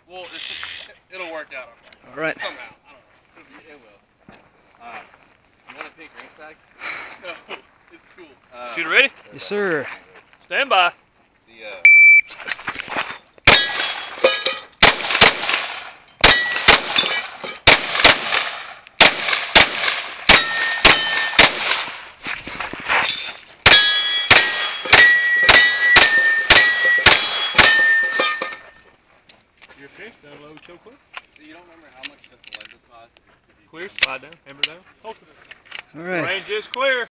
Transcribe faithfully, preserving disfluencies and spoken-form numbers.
Well, it's just, it'll work out. Okay. All right. Somehow. I don't know. It will. Uh, you want a pink ring tag? No, it's cool. Uh, Shooter ready? Yes, sir. Stand by. The, uh, You're pink, down low, so quick. so you don't remember how much just the lenses cost? Clear, slide down, hammer down. Hold it. All right. Range is clear.